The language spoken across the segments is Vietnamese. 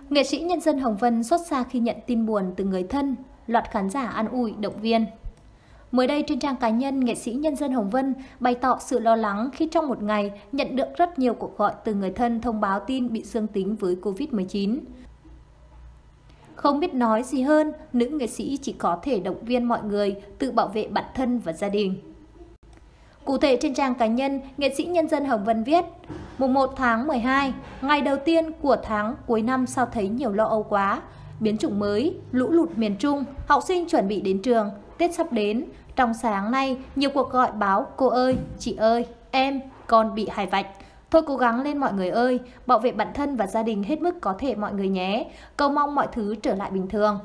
Nghệ sĩ nhân dân Hồng Vân xót xa khi nhận tin buồn từ người thân, loạt khán giả an ủi động viên. Mới đây trên trang cá nhân, nghệ sĩ nhân dân Hồng Vân bày tỏ sự lo lắng khi trong một ngày nhận được rất nhiều cuộc gọi từ người thân thông báo tin bị dương tính với Covid-19. Không biết nói gì hơn, nữ nghệ sĩ chỉ có thể động viên mọi người tự bảo vệ bản thân và gia đình. Cụ thể trên trang cá nhân, nghệ sĩ nhân dân Hồng Vân viết: Mùng 1 tháng 12, ngày đầu tiên của tháng cuối năm sao thấy nhiều lo âu quá. Biến chủng mới, lũ lụt miền Trung, học sinh chuẩn bị đến trường, Tết sắp đến. Trong sáng nay, nhiều cuộc gọi báo: cô ơi, chị ơi, em, con bị hải vạch. Thôi cố gắng lên mọi người ơi, bảo vệ bản thân và gia đình hết mức có thể mọi người nhé. Cầu mong mọi thứ trở lại bình thường.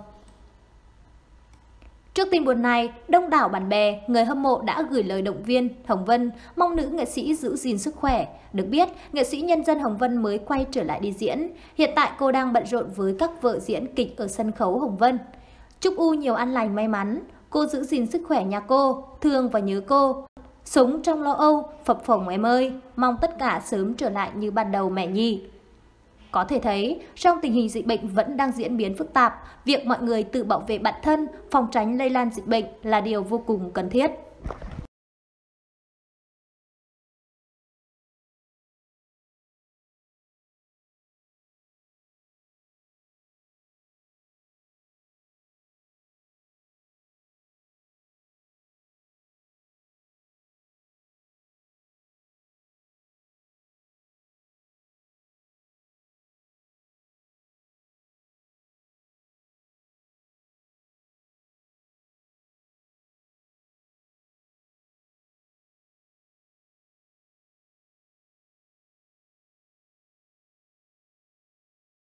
Trước tin buồn này, đông đảo bạn bè, người hâm mộ đã gửi lời động viên Hồng Vân, mong nữ nghệ sĩ giữ gìn sức khỏe. Được biết, nghệ sĩ nhân dân Hồng Vân mới quay trở lại đi diễn. Hiện tại cô đang bận rộn với các vở diễn kịch ở sân khấu Hồng Vân. Chúc U nhiều an lành may mắn, cô giữ gìn sức khỏe nhà cô, thương và nhớ cô. Sống trong lo âu, phập phồng em ơi, mong tất cả sớm trở lại như ban đầu mẹ nhi. Có thể thấy, trong tình hình dịch bệnh vẫn đang diễn biến phức tạp, việc mọi người tự bảo vệ bản thân, phòng tránh lây lan dịch bệnh là điều vô cùng cần thiết.